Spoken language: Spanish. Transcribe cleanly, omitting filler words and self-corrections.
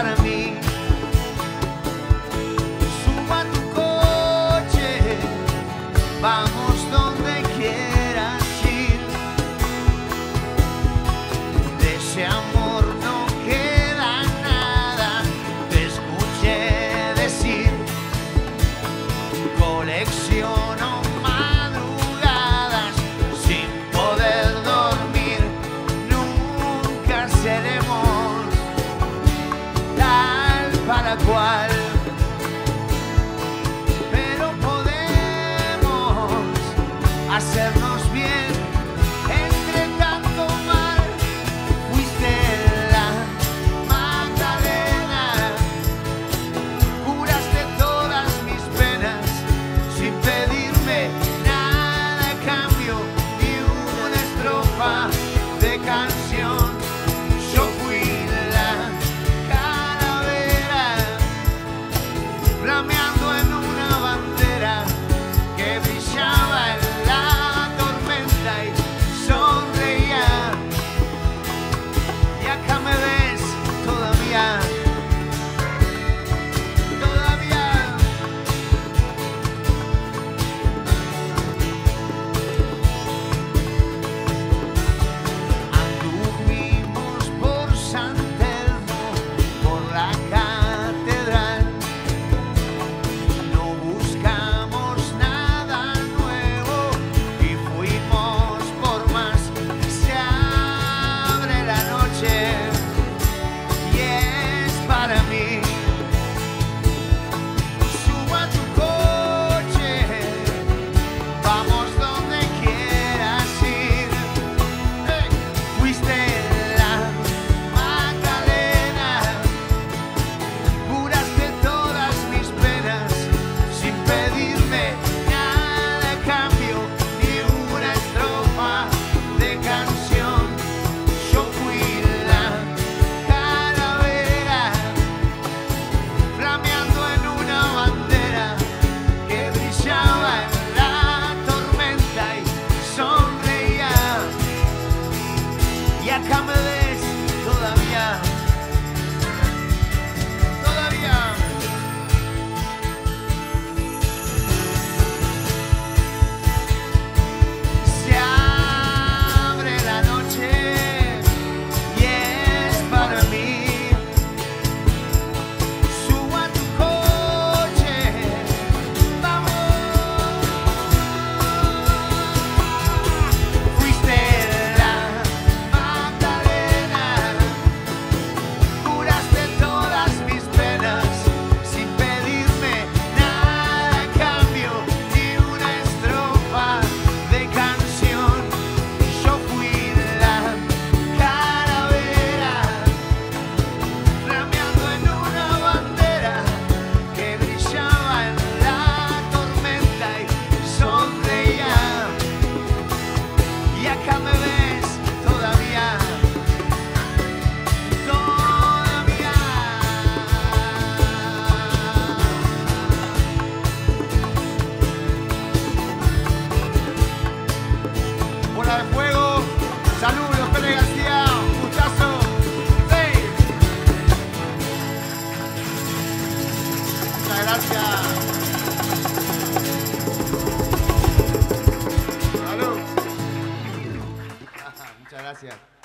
para mí. Suba tu coche, vamos donde quieras ir. De ese amor no queda nada, te escuché decir. Colecciono madrugadas sin poder dormir. Nunca seremos tal para cual, pero podemos hacernos bien entre tanto mal. Fuiste la Magdalena, curaste todas mis penas sin pedirme nada a cambio, ni una estrofa de canción. Yo fui la calavera, flameando en una bandera que brillaba en la tormenta y sonreía. Y acá me ves todavía, todavía. Anduvimos por San Telmo, por la catedral. No buscamos nada nuevo y fuimos por más. Se abre la noche y es para mí. Suba tu coche, vamos donde quieras ir. Fuiste la Magdalena, curaste todas mis penas sin pedirme nada a cambio, ni una estrofa de canción. Yo fui la calavera, flameando en una bandera que brillaba en la tormenta y sonreía. Y acá me ves todavía, todavía. Se abre la noche y es para mí. Suba tu coche, vamos. Fuiste la Magdalena, curaste todas mis penas sin pedirme nada a cambio, ni una estrofa de canción. Yo fui la calavera, flameando en una bandera que brillaba en la tormenta y sonreía. Y acá me ves todavía, todavía. Bola de fuego, saludos Pérez García, muchacho. Sí. Muchas gracias. Salud. Muchas gracias.